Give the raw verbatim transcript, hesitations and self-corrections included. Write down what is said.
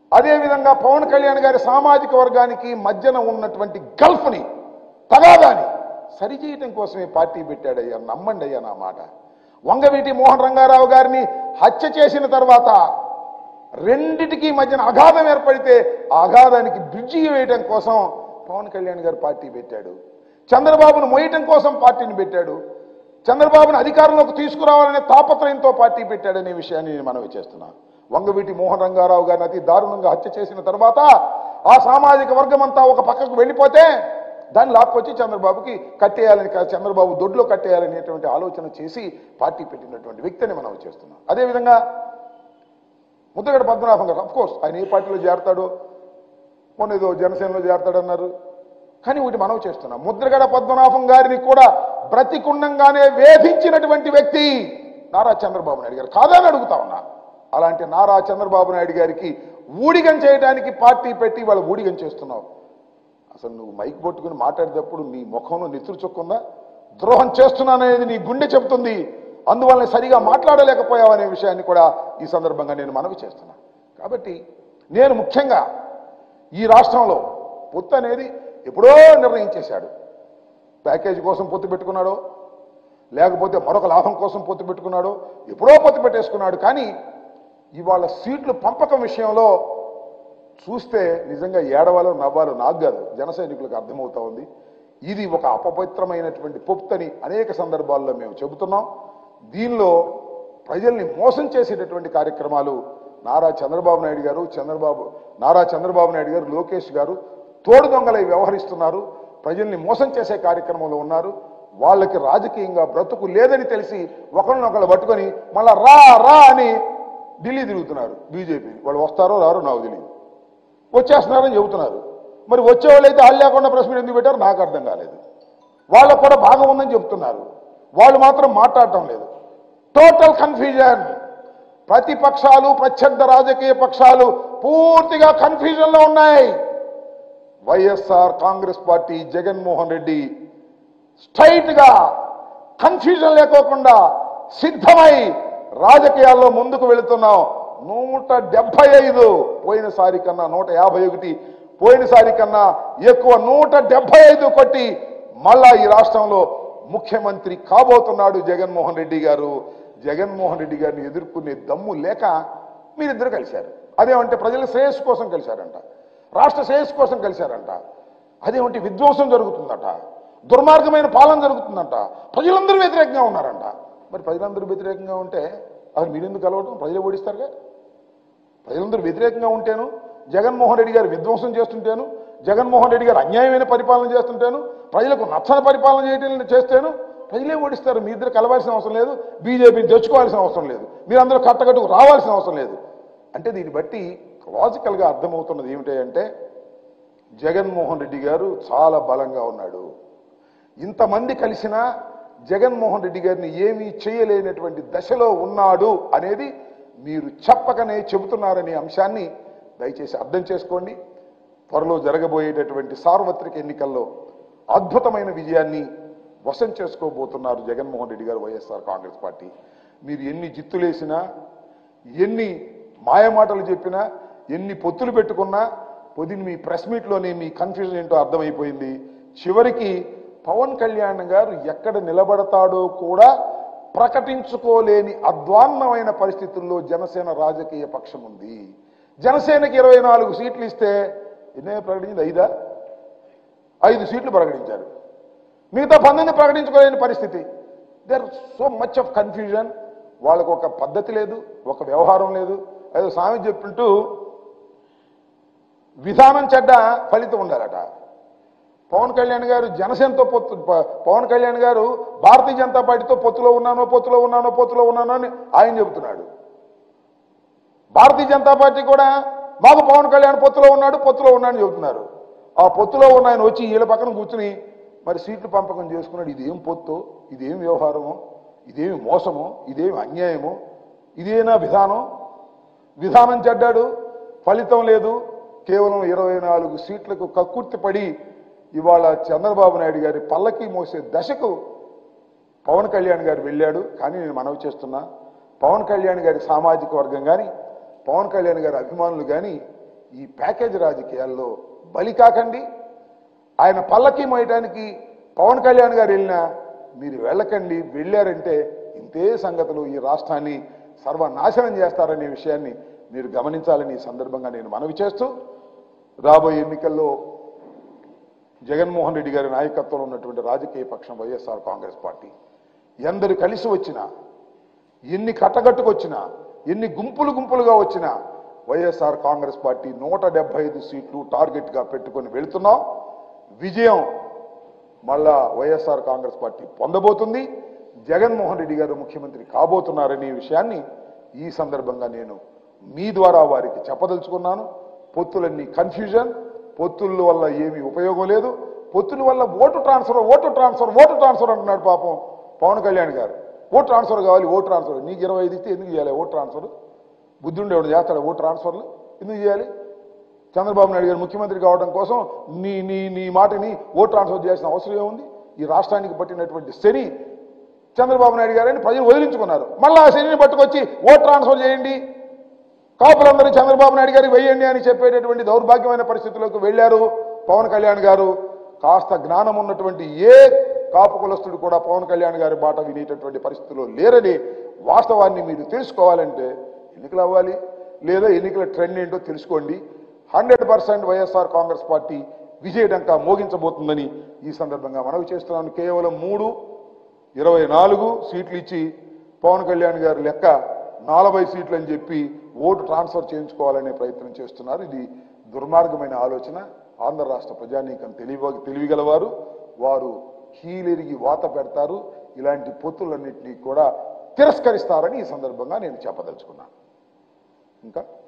అదేవిధంగా పవన్ కళ్యాణ్ గారి సామాజిక వర్గానికి మధ్యన ఉన్నటువంటి గల్ఫ్ని తగాదాని సరిచేయటం కోసమే పార్టీ పెట్టాడయ్యా. నమ్మండి అయ్యా నా మాట. వంగవీటి మోహన్ రంగారావు గారిని హత్య చేసిన తర్వాత రెండిటికి మధ్యన అగాధం ఏర్పడితే ఆ అగాధానికి బ్రిడ్జి వేయటం కోసం పవన్ కళ్యాణ్ గారు పార్టీ పెట్టాడు. చంద్రబాబును మోయటం కోసం పార్టీని పెట్టాడు. చంద్రబాబును అధికారంలోకి తీసుకురావాలనే తాపత్రయంతో పార్టీ పెట్టాడనే విషయాన్ని నేను మనవి చేస్తున్నాను. వంగవీటి మోహన్ రంగారావు గారిని అతి దారుణంగా హత్య చేసిన తర్వాత ఆ సామాజిక వర్గం అంతా ఒక పక్కకు వెళ్ళిపోతే దాన్ని లాక్కొచ్చి చంద్రబాబుకి కట్టేయాలని, చంద్రబాబు దొడ్లో కట్టేయాలనేటువంటి ఆలోచన చేసి పార్టీ పెట్టినటువంటి వ్యక్తిని మనం చేస్తున్నాం. అదేవిధంగా ముద్రగడ పద్మనాభం గారు, అఫ్ కోర్స్ ఆయన ఏ పార్టీలో చేరతాడో, మొన్న ఏదో జనసేనలో చేరతాడన్నారు. కానీ ఒకటి మనం చేస్తున్నాం, ముద్రగడ పద్మనాభం గారిని కూడా బ్రతికుండంగానే వేధించినటువంటి వ్యక్తి నారా చంద్రబాబు నాయుడు గారు కాదని అడుగుతా ఉన్నా. అలాంటి నారా చంద్రబాబు నాయుడు గారికి ఊడిగం చేయడానికి పార్టీ పెట్టి వాళ్ళు ఊడిగం చేస్తున్నావు. అసలు నువ్వు మైక్ పట్టుకుని మాట్లాడేటప్పుడు నీ ముఖంలో నెత్తురు చొక్కుందా? ద్రోహం చేస్తున్నాననేది నీ గుండె చెబుతుంది. అందువల్ల సరిగా మాట్లాడలేకపోయావు అనే విషయాన్ని కూడా ఈ సందర్భంగా నేను మనవి చేస్తున్నా. కాబట్టి నేను ముఖ్యంగా ఈ రాష్ట్రంలో పొత్తు అనేది ఎప్పుడో నిర్ణయించేశాడు. ప్యాకేజీ కోసం పొత్తు పెట్టుకున్నాడో, లేకపోతే మరొక లాభం కోసం పొత్తు పెట్టుకున్నాడో, ఎప్పుడో పొత్తు పెట్టేసుకున్నాడు. కానీ ఇవాళ సీట్లు పంపకం విషయంలో చూస్తే నిజంగా ఏడవాలో నవ్వాలో నాకు కాదు, జన సైనికులకు అర్థమవుతా ఉంది. ఇది ఒక అపవిత్రమైనటువంటి పొత్తని అనేక సందర్భాల్లో మేము చెబుతున్నాం. దీనిలో ప్రజల్ని మోసం చేసేటటువంటి కార్యక్రమాలు నారా చంద్రబాబు నాయుడు గారు చంద్రబాబు నారా చంద్రబాబు నాయుడు గారు లోకేష్ గారు తోడు దొంగలై వ్యవహరిస్తున్నారు. ప్రజల్ని మోసం చేసే కార్యక్రమంలో ఉన్నారు. వాళ్ళకి రాజకీయంగా బ్రతుకు లేదని తెలిసి ఒకరినొకరు పట్టుకొని మళ్ళా రా రా అని ఢిల్లీ తిరుగుతున్నారు. బీజేపీ వాళ్ళు వస్తారో రారో నాకు తెలియదు, వచ్చేస్తున్నారని చెబుతున్నారు. మరి వచ్చేవాళ్ళు అయితే వాళ్ళు లేకుండా ప్రెస్ మీట్ ఎందుకు పెట్టారు నాకు అర్థం కాలేదు. వాళ్ళకు కూడా భాగం ఉందని చెప్తున్నారు, వాళ్ళు మాత్రం మాట్లాడటం లేదు. Total confusion. ప్రతిపక్షాలు ప్రత్యర్థ రాజకీయ పక్షాలు పూర్తిగా కన్ఫ్యూజన్లో ఉన్నాయి. వైఎస్ఆర్ కాంగ్రెస్ పార్టీ జగన్మోహన్ రెడ్డి స్ట్రైట్ గా కన్ఫ్యూజన్ లేకోకుండా సిద్ధమై రాజకీయాల్లో ముందుకు వెళుతున్నాం. నూట డెబ్బై ఐదు పోయినసారి కన్నా నూట యాభై ఒకటి పోయినసారి కన్నా ఎక్కువ నూట డెబ్బై ఐదు కొట్టి మళ్ళా ఈ రాష్ట్రంలో ముఖ్యమంత్రి కాబోతున్నాడు జగన్మోహన్ రెడ్డి గారు. జగన్మోహన్ రెడ్డి గారిని ఎదుర్కొనే దమ్ము లేక మీరిద్దరు కలిశారు. అదేమంటే ప్రజల శ్రేయస్సు కోసం కలిశారంట, రాష్ట్ర శ్రేయస్సు కోసం కలిశారంట. అదేమంటే విధ్వంసం జరుగుతుందట, దుర్మార్గమైన పాలన జరుగుతుందంట, ప్రజలందరూ వ్యతిరేకంగా ఉన్నారంట. మరి ప్రజలందరూ వ్యతిరేకంగా ఉంటే అసలు మీరెందుకు కలవటం? ప్రజలు ఓడిస్తారుగా. ప్రజలందరూ వ్యతిరేకంగా ఉంటేను, జగన్మోహన్ రెడ్డి గారు విధ్వంసం చేస్తుంటేను, జగన్మోహన్ రెడ్డి గారు అన్యాయమైన పరిపాలన చేస్తుంటేను, ప్రజలకు నచ్చని పరిపాలన చేయడం చేస్తేను ప్రజలే ఓడిస్తారు. మీ ఇద్దరు కలవాల్సిన అవసరం లేదు, బీజేపీని తెచ్చుకోవాల్సిన అవసరం లేదు, మీరందరూ కట్టకట్టుకు రావాల్సిన అవసరం లేదు. అంటే దీన్ని బట్టి లాజికల్గా అర్థమవుతున్నది ఏమిటంటే జగన్మోహన్ రెడ్డి గారు చాలా బలంగా ఉన్నాడు. ఇంతమంది కలిసినా జగన్మోహన్ రెడ్డి గారిని ఏమీ చేయలేనటువంటి దశలో ఉన్నాడు అనేది మీరు చెప్పకనే చెబుతున్నారనే అంశాన్ని దయచేసి అర్థం చేసుకోండి. త్వరలో జరగబోయేటటువంటి సార్వత్రిక ఎన్నికల్లో అద్భుతమైన విజయాన్ని వశం చేసుకోబోతున్నారు జగన్మోహన్ రెడ్డి గారు, వైఎస్ఆర్ కాంగ్రెస్ పార్టీ. మీరు ఎన్ని జిత్తులేసినా, ఎన్ని మాయమాటలు చెప్పినా, ఎన్ని పొత్తులు పెట్టుకున్నా పొద్దున్న మీ ప్రెస్ మీట్లోనే మీ కన్ఫ్యూజన్ ఏంటో అర్థమైపోయింది. చివరికి పవన్ కళ్యాణ్ గారు ఎక్కడ నిలబడతాడో కూడా ప్రకటించుకోలేని అధ్వాన్నమైన పరిస్థితుల్లో జనసేన రాజకీయ పక్షం ఉంది. జనసేనకి ఇరవై నాలుగు సీట్లు ఇస్తే ఎన్నే ప్రకటించింది? ఐదా ఐదు సీట్లు ప్రకటించారు, మిగతా పంతొమ్మిది ప్రకటించుకోలేని పరిస్థితి. There so much of confusion. వాళ్ళకు ఒక పద్ధతి లేదు, ఒక వ్యవహారం లేదు. ఏదో స్వామి చెప్తుంటూ విధానం చెడ్డ ఫలితం ఉండాలట. పవన్ కళ్యాణ్ గారు జనసేనతో పొత్తు, పవన్ కళ్యాణ్ గారు భారతీయ జనతా పార్టీతో పొత్తులో ఉన్నానో పొత్తులో ఉన్నానో పొత్తులో ఉన్నానో అని ఆయన చెబుతున్నాడు. భారతీయ జనతా పార్టీ కూడా మాకు పవన్ కళ్యాణ్ పొత్తులో ఉన్నాడు పొత్తులో ఉన్నాడని చెబుతున్నారు. ఆ పొత్తులో ఉన్న ఆయన వచ్చి వీళ్ళ పక్కన కూర్చుని మరి సీట్లు పంపకం చేసుకున్నాడు. ఇదేం పొత్తు, ఇదేం వ్యవహారమో, ఇదేమి మోసమో, ఇదేమి అన్యాయమో, ఇదేనా విధానం? విధానం చెడ్డాడు, ఫలితం లేదు. కేవలం ఇరవై నాలుగు సీట్లకు కక్కుర్తి పడి ఇవాళ చంద్రబాబు నాయుడు గారి పల్లకి మోసే దశకు పవన్ కళ్యాణ్ గారు వెళ్ళాడు. కానీ నేను మనవి చేస్తున్నా, పవన్ కళ్యాణ్ గారి సామాజిక వర్గం కానీ, పవన్ కళ్యాణ్ గారి అభిమానులు కానీ ఈ ప్యాకేజ్ రాజకీయాల్లో బలి కాకండి. ఆయన పల్లకి మోయటానికి పవన్ కళ్యాణ్ గారు వెళ్ళినా మీరు వెళ్ళకండి. వెళ్ళారంటే ఇంతే సంగతులు ఈ రాష్ట్రాన్ని సర్వనాశనం చేస్తారనే విషయాన్ని మీరు గమనించాలని ఈ సందర్భంగా నేను మనవి చేస్తూ, రాబోయే ఎన్నికల్లో జగన్మోహన్ రెడ్డి గారి నాయకత్వంలో ఉన్నటువంటి రాజకీయ పక్షం వైఎస్ఆర్ కాంగ్రెస్ పార్టీ ఎందరు కలిసి వచ్చినా, ఎన్ని కట్టగట్టుకొచ్చినా, ఎన్ని గుంపులు గుంపులుగా వచ్చినా వైఎస్ఆర్ కాంగ్రెస్ పార్టీ నూట డెబ్బై ఐదు సీట్లు టార్గెట్గా పెట్టుకొని వెళుతున్నాం. విజయం మళ్ళా వైఎస్ఆర్ కాంగ్రెస్ పార్టీ పొందబోతుంది. జగన్మోహన్ రెడ్డి గారు ముఖ్యమంత్రి కాబోతున్నారనే విషయాన్ని ఈ సందర్భంగా నేను మీ ద్వారా వారికి చెప్పదలుచుకున్నాను. పొత్తులన్నీ కన్ఫ్యూజన్, పొత్తుల వల్ల ఏమీ ఉపయోగం లేదు. పొత్తుల వల్ల vote transfer vote transfer vote transfer అంటున్నాడు పాపం పవన్ కళ్యాణ్ గారు. ఓటు ట్రాన్స్ఫర్ కావాలి, ఓటు ట్రాన్స్ఫర్. నీకు ఇరవై ఐదు ఇస్తే ఎందుకు చేయాలి ఓటు ట్రాన్స్ఫర్? బుద్ధి ఉండేవాడు చేస్తాడు ఓటు ట్రాన్స్ఫర్లు ఎందుకు చేయాలి? చంద్రబాబు నాయుడు గారు ముఖ్యమంత్రి కావడం కోసం నీ నీ నీ మాటని ఓటు ట్రాన్స్ఫర్ చేయాల్సిన అవసరం ఏముంది? ఈ రాష్ట్రానికి పట్టినటువంటి శని చంద్రబాబు నాయుడు గారని ప్రజలు వదిలించుకున్నారు. మళ్ళీ ఆ శనిని పట్టుకొచ్చి ఓటు ట్రాన్స్ఫర్ చేయండి, కాపులందరూ చంద్రబాబు నాయుడు గారికి వెయ్యండి అని చెప్పేటటువంటి దౌర్భాగ్యమైన పరిస్థితుల్లోకి వెళ్ళారు పవన్ కళ్యాణ్ గారు. కాస్త జ్ఞానం ఉన్నటువంటి ఏ కాపు కులస్తుడు కూడా పవన్ కళ్యాణ్ గారి బాట వినేటటువంటి పరిస్థితుల్లో లేరని వాస్తవాన్ని మీరు తెలుసుకోవాలంటే ఎన్నికలు అవ్వాలి, లేదా ఎన్నికల ట్రెండ్ ఏంటో తెలుసుకోండి. హండ్రెడ్ పర్సెంట్ వైఎస్ఆర్ కాంగ్రెస్ పార్టీ విజయడంకా మోగించబోతుందని ఈ సందర్భంగా మనవి చేస్తున్నాను. కేవలం మూడు ఇరవై నాలుగు సీట్లు ఇచ్చి పవన్ కళ్యాణ్ గారు లెక్క నలభై సీట్లు అని చెప్పి ఓటు ట్రాన్స్ఫర్ చేయించుకోవాలనే ప్రయత్నం చేస్తున్నారు. ఇది దుర్మార్గమైన ఆలోచన. ఆంధ్ర రాష్ట్ర ప్రజానీకం తెలివి తెలివిగలవారు, వారు కీలెరిగి వాత పెడతారు. ఇలాంటి పొత్తులన్నింటినీ కూడా తిరస్కరిస్తారని ఈ సందర్భంగా నేను చెప్పదలుచుకున్నాను. ఇంకా